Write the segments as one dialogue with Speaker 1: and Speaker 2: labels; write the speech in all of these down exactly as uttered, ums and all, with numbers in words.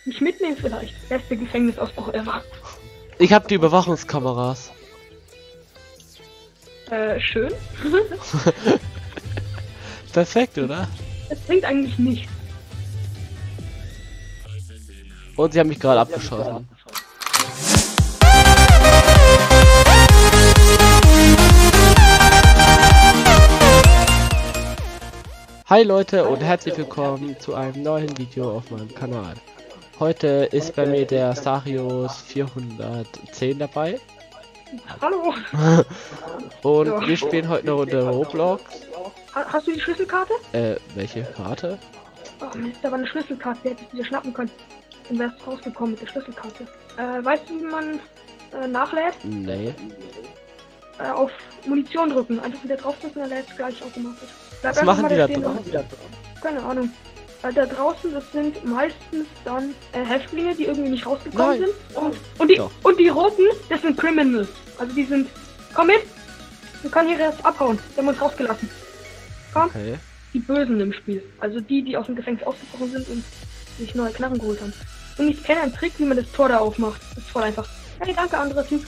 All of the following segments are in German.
Speaker 1: Mich mitnehmen vielleicht. Beste Gefängnisausbruch ever.
Speaker 2: Ich habe die Überwachungskameras.
Speaker 1: Äh, schön.
Speaker 2: Perfekt, oder?
Speaker 1: Es bringt eigentlich nichts.
Speaker 2: Und sie haben mich gerade abgeschossen. Hi Leute und herzlich willkommen zu einem neuen Video auf meinem Kanal. Heute ist bei mir der Sarius vierhundertzehn dabei.
Speaker 1: Hallo.
Speaker 2: Und
Speaker 1: Ja.
Speaker 2: wir spielen heute eine Runde Roblox.
Speaker 1: Ha- Hast du die Schlüsselkarte?
Speaker 2: Äh, welche Karte?
Speaker 1: Ach Mist, da war eine Schlüsselkarte, die hättest du dir schnappen können. Dann wärst du rausgekommen mit der Schlüsselkarte. Äh, weißt du, wie man äh, nachlädt?
Speaker 2: Nee.
Speaker 1: Äh, auf Munition drücken. Einfach wieder draufdrücken, dann lädt es gleich automatisch. Bleib
Speaker 2: Was
Speaker 1: einfach
Speaker 2: machen
Speaker 1: mal
Speaker 2: die da
Speaker 1: stehen
Speaker 2: drauf?
Speaker 1: und- Keine Ahnung. Äh, da draußen, das sind meistens dann äh, Häftlinge, die irgendwie nicht rausgekommen
Speaker 2: Nein.
Speaker 1: sind. Und, und, die,
Speaker 2: Doch.
Speaker 1: und die Roten, das sind Criminals. Also die sind... Komm mit! Wir können hier jetzt abhauen. Wir haben uns rausgelassen. Komm.
Speaker 2: Okay.
Speaker 1: Die Bösen im Spiel. Also die, die aus dem Gefängnis ausgebrochen sind und sich neue Knarren geholt haben. Und ich kenne einen Trick, wie man das Tor da aufmacht. Das ist voll einfach. Hey, danke, anderer Typ.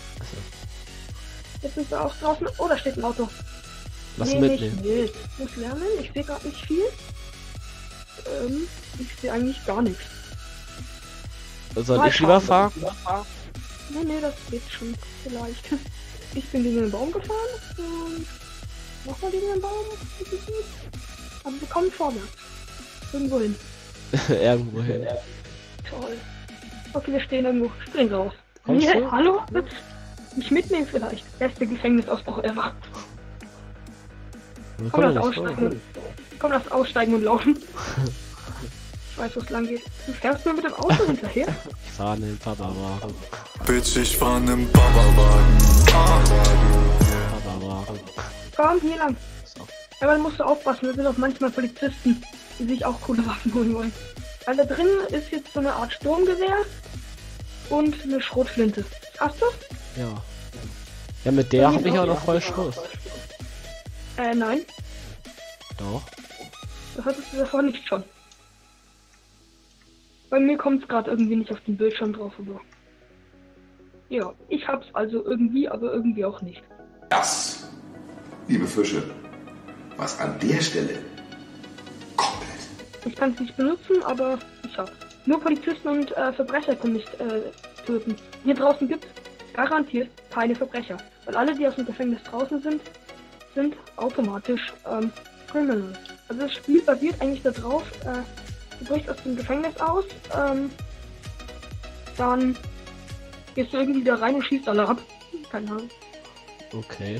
Speaker 1: Jetzt sind wir auch draußen. Oh, da steht ein Auto.
Speaker 2: Was
Speaker 1: nee,
Speaker 2: mitnehmen?
Speaker 1: nicht wild. Ich muss lernen. Ich sehe gerade nicht viel. Ähm, ich sehe eigentlich gar nichts.
Speaker 2: Soll
Speaker 1: Mal
Speaker 2: ich lieber
Speaker 1: schauen.
Speaker 2: fahren?
Speaker 1: Nee, nee, das geht schon. Vielleicht. Ich bin gegen den Baum gefahren. Und nochmal gegen den Baum. Aber wir kommen vorwärts. Irgendwo hin.
Speaker 2: Irgendwo hin.
Speaker 1: Toll. Okay, wir stehen irgendwo. Spring raus.
Speaker 2: Kommst
Speaker 1: Nee,
Speaker 2: du?
Speaker 1: hallo? Willst du mich mitnehmen vielleicht? Beste Gefängnisausbruch ever.
Speaker 2: Wir
Speaker 1: Komm,
Speaker 2: kommen
Speaker 1: lass
Speaker 2: nicht vor.
Speaker 1: aussteigen. Komm, lass aussteigen und laufen. Ich weiß, wo es lang geht. Du fährst nur mit dem Auto hinterher?
Speaker 2: Ich fahre in den Papa-Wagen.
Speaker 3: Bitch, ich fahr nen Papa-Wagen.
Speaker 2: Papa-Wagen.
Speaker 1: Komm, hier lang.
Speaker 2: So.
Speaker 1: Aber dann musst du aufpassen, da sind auch manchmal Polizisten, die sich auch coole Waffen holen wollen. Weil da drin ist jetzt so eine Art Sturmgewehr und eine Schrotflinte. Hast du?
Speaker 2: Ja. Ja, mit der habe ich auch noch voll Schuss.
Speaker 1: Äh, nein.
Speaker 2: Doch.
Speaker 1: Das hattest du davor nicht schon. Bei mir kommt es gerade irgendwie nicht auf den Bildschirm drauf, aber... Ja, ich hab's also irgendwie, aber irgendwie auch nicht.
Speaker 4: Das, liebe Fische, was an der Stelle komplett.
Speaker 1: Ich kann es nicht benutzen, aber ich hab's. Nur Polizisten und äh, Verbrecher können nicht äh, töten. Hier draußen gibt's garantiert keine Verbrecher. Weil alle, die aus dem Gefängnis draußen sind, sind automatisch ähm, Criminals. Also das Spiel basiert eigentlich darauf, äh, du brichst aus dem Gefängnis aus, ähm, dann gehst du irgendwie da rein und schießt alle ab. Keine Ahnung.
Speaker 2: Okay.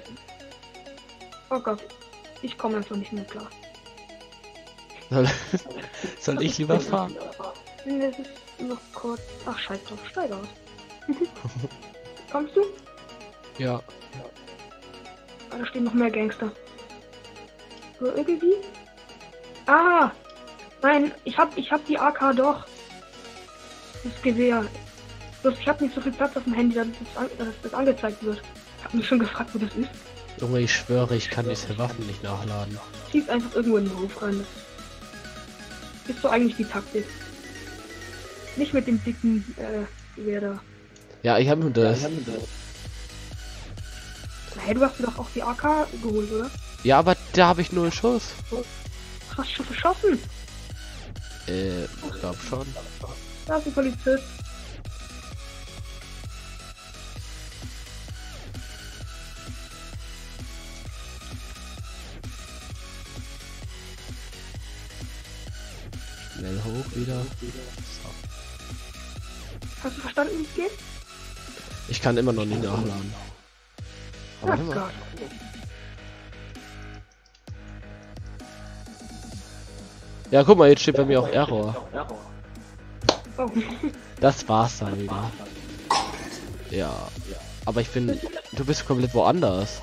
Speaker 1: Oh Gott, ich komme einfach nicht mehr klar.
Speaker 2: Soll, soll ich lieber fahren?
Speaker 1: Nee, das ist noch kurz. Ach, scheiß drauf, steig aus. Kommst du?
Speaker 2: Ja.
Speaker 1: Ah, da stehen noch mehr Gangster. So, irgendwie? Ah! Nein, ich hab, ich hab die A K doch. Das Gewehr. Bloß ich hab nicht so viel Platz auf dem Handy, dass das, an, dass das angezeigt wird. Ich hab mich schon gefragt, wo das ist.
Speaker 2: Junge, ich schwöre, ich kann diese Waffen nicht nachladen.
Speaker 1: Schieß einfach irgendwo in den Hof rein. Das ist so eigentlich die Taktik. Nicht mit dem dicken äh, Gewehr da.
Speaker 2: Ja, ich habe nur das.
Speaker 1: Hey, du hast dir doch auch die A K geholt, oder?
Speaker 2: Ja, aber da habe ich nur einen Schuss.
Speaker 1: Hast du schon verschossen?
Speaker 2: Äh, ich glaube schon.
Speaker 1: Da ist ein Polizist.
Speaker 2: Schnell hoch wieder. So.
Speaker 1: Hast du verstanden, wie es geht?
Speaker 2: Ich kann immer noch nicht nachladen. Aber
Speaker 1: Ach
Speaker 2: warte mal.
Speaker 1: Gott.
Speaker 2: Ja, guck mal, jetzt steht bei mir auch Error.
Speaker 1: Oh.
Speaker 2: Das war's dann wieder. Ja. Aber ich bin. Du bist komplett woanders.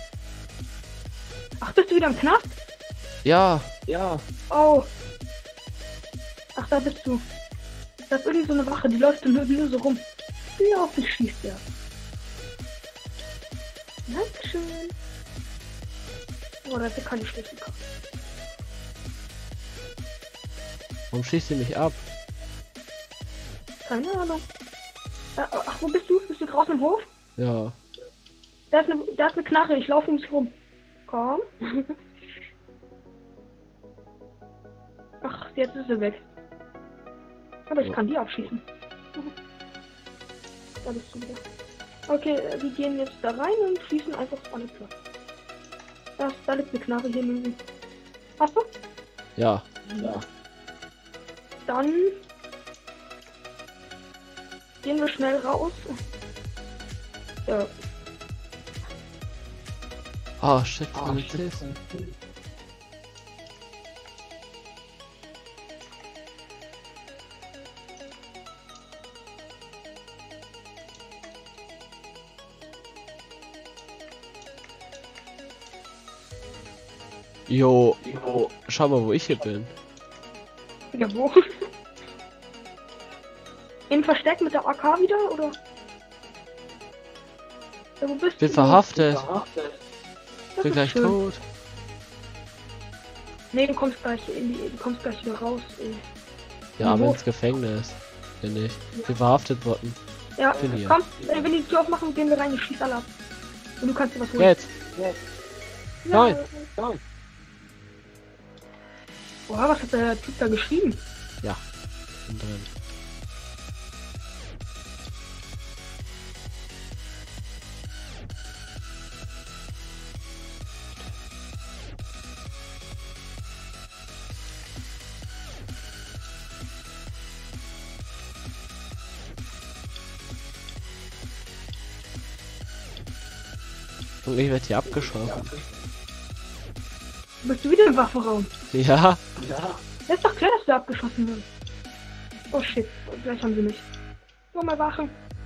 Speaker 1: Ach, bist du wieder im Knast?
Speaker 2: Ja. Ja.
Speaker 1: Oh. Ach, da bist du. Da ist irgend so eine Wache, die läuft nur, nur so rum. Wie auf dich schießt der. Dankeschön. Oh, da ist ja keine Schlüsselkarte.
Speaker 2: Warum schießt ihr mich ab?
Speaker 1: Keine Ahnung. Äh, ach, wo bist du? Bist du draußen im Hof?
Speaker 2: Ja.
Speaker 1: Da ist eine, da ist eine Knarre, ich laufe um sie rum. Komm. Ach, jetzt ist sie weg. Aber ich
Speaker 2: Ja.
Speaker 1: kann die abschießen. Da bist du wieder. Okay, äh, wir gehen jetzt da rein und schießen einfach alle platt. Da, da liegt eine Knarre hier neben. Hast du?
Speaker 2: Ja. Ja.
Speaker 1: Dann gehen wir schnell raus. Ja.
Speaker 2: Oh shit, Polizist. Jo, jo, schau mal, wo ich hier bin.
Speaker 1: Ja, wo? In Versteck mit der A K wieder, oder? Ja, wo bist
Speaker 2: Bin
Speaker 1: du?
Speaker 2: verhaftet.
Speaker 1: Das
Speaker 2: Bin
Speaker 1: ist
Speaker 2: gleich
Speaker 1: schön.
Speaker 2: tot.
Speaker 1: Nee, du kommst gleich in die, du kommst gleich wieder raus. Ey.
Speaker 2: Ja, aber
Speaker 1: Wo?
Speaker 2: ins Gefängnis. Bin ich. Bin verhaftet worden.
Speaker 1: Ja,
Speaker 2: Bin hier.
Speaker 1: komm, wenn wir die Tür aufmachen, gehen wir rein, ich schieß alle ab. Und du kannst dir was holen.
Speaker 2: Jetzt.
Speaker 1: Ja.
Speaker 2: Nein. Nein.
Speaker 1: Boah, was hat der Typ da geschrieben?
Speaker 2: Ja. Bin drin. Und ich werde hier abgeschossen.
Speaker 1: Bist du wieder im Waffenraum?
Speaker 2: Ja.
Speaker 1: Das ist doch klar, dass du abgeschossen wirst. Oh shit, gleich haben sie mich. Nur mal wachen.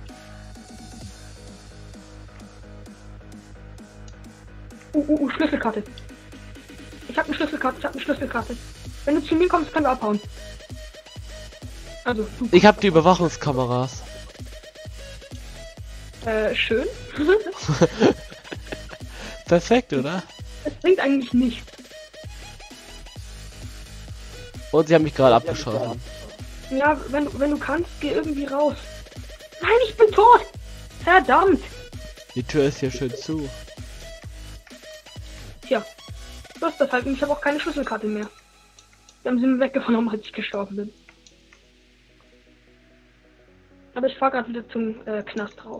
Speaker 1: Uh, uh, uh, Schlüsselkarte. Ich hab eine Schlüsselkarte, ich hab eine Schlüsselkarte. Wenn du zu mir kommst, können wir abhauen. Also, du.
Speaker 2: Ich habe die Überwachungskameras.
Speaker 1: Äh, schön.
Speaker 2: Perfekt, oder?
Speaker 1: Das bringt eigentlich nichts.
Speaker 2: Und sie haben mich gerade abgeschossen.
Speaker 1: Ja, wenn, wenn du kannst, geh irgendwie raus. Nein, ich bin tot! Verdammt!
Speaker 2: Die Tür ist hier schön zu.
Speaker 1: Tja, so ist das halt. Und ich habe auch keine Schlüsselkarte mehr. Die haben sie mir weggenommen, als ich gestorben bin. Aber ich fahr gerade wieder zum äh, Knast drauf.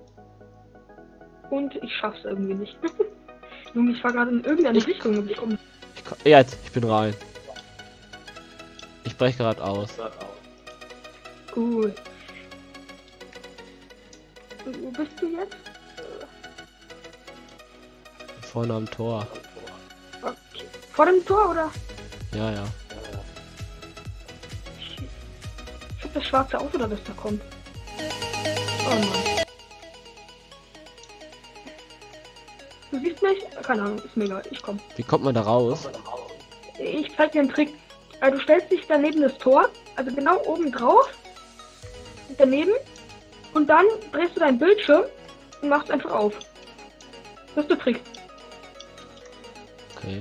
Speaker 1: Und ich schaff's irgendwie nicht. Junge, ich fahr gerade in irgendeine
Speaker 2: Ich-
Speaker 1: Richtung und ich komm.
Speaker 2: Ich komm, jetzt, ich bin rein. Ich breche gerade aus.
Speaker 1: Cool. Und wo bist du jetzt?
Speaker 2: Vorne am Tor.
Speaker 1: Okay. Vor dem Tor, oder?
Speaker 2: Ja, ja.
Speaker 1: Ich hab das schwarze Auto, da das da kommt. Oh Mann. Du siehst mich? Keine Ahnung, ist mir egal. Ich komm.
Speaker 2: Wie kommt man da raus?
Speaker 1: Ich zeig dir einen Trick. Äh, Du stellst dich daneben das Tor, also genau oben drauf, daneben, und dann drehst du deinen Bildschirm und machst einfach auf. Das ist der Trick.
Speaker 2: Okay.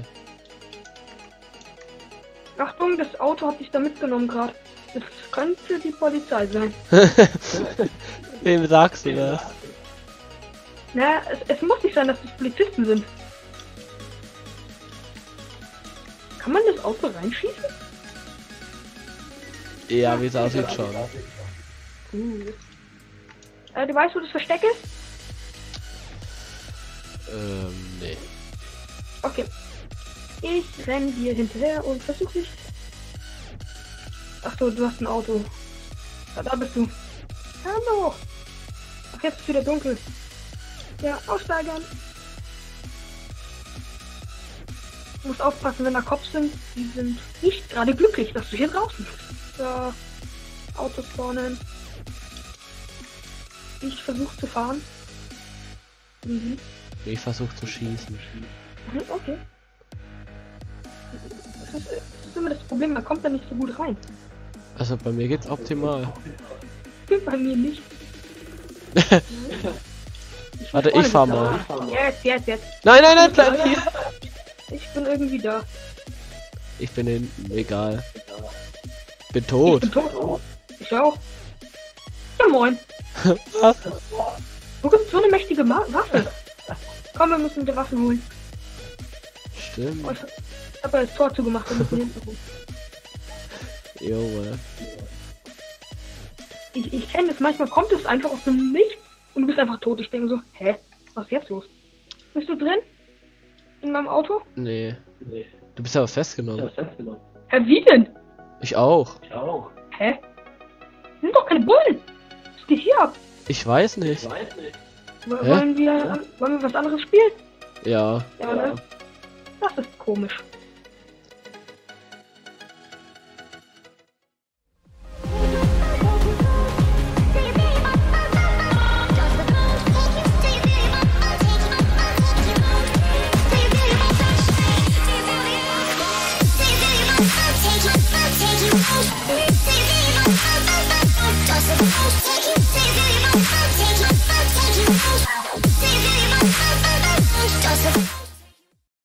Speaker 1: Achtung, das Auto hat dich da mitgenommen gerade. Das könnte die Polizei sein.
Speaker 2: Wem sagst du das?
Speaker 1: Na, es, es muss nicht sein, dass das Polizisten sind. Kann man das Auto reinschießen?
Speaker 2: Ja, wie es aussieht schon.
Speaker 1: Cool. Äh, du weißt, wo das Versteck ist?
Speaker 2: Ähm, nee.
Speaker 1: Okay. Ich renn dir hinterher und versuch dich. Ach so, du hast ein Auto. Ja, da bist du. Hallo. Ach, jetzt ist wieder dunkel. Ja, aussteigern. Du musst aufpassen, wenn da Cops sind. Die sind nicht gerade glücklich, dass du hier draußen bist. So. Auto spawnen. Ich versuche zu fahren. Mhm.
Speaker 2: Ich versuche zu schießen.
Speaker 1: Mhm, okay. Das ist, das ist immer das Problem, man kommt da nicht so gut rein.
Speaker 2: Also bei mir geht's optimal.
Speaker 1: Bei mir nicht. Ich
Speaker 2: Warte,
Speaker 1: bin
Speaker 2: ich fahr
Speaker 1: vorne
Speaker 2: mal.
Speaker 1: da. Jetzt, jetzt, jetzt.
Speaker 2: Nein, nein, nein, bleib hier.
Speaker 1: Ich bin irgendwie da.
Speaker 2: Ich bin hinten, egal. Bin
Speaker 1: Ich
Speaker 2: tot.
Speaker 1: bin tot. Ich auch. Ja, moin. Wo gibt's so eine mächtige Ma Waffe? Komm, wir müssen die Waffen holen.
Speaker 2: Stimmt.
Speaker 1: Oh, ich hab ja das Tor zugemacht. Wir müssen hinten rum.
Speaker 2: Junge.
Speaker 1: Ich, ich kenne das, manchmal kommt es einfach aus dem Nichts und du bist einfach tot. Ich denke so, hä? Was ist jetzt los? Bist du drin? In meinem Auto?
Speaker 2: Nee. Du bist aber festgenommen.
Speaker 1: Hä, wie denn?
Speaker 2: Ich auch.
Speaker 1: Hä? Das sind doch keine Bullen! Was geht hier ab?
Speaker 2: Ich weiß nicht.
Speaker 1: W-
Speaker 2: Hä?
Speaker 1: Wollen wir, wollen wir was anderes spielen?
Speaker 2: Ja.
Speaker 1: Ja, ne? Das ist komisch.
Speaker 5: Just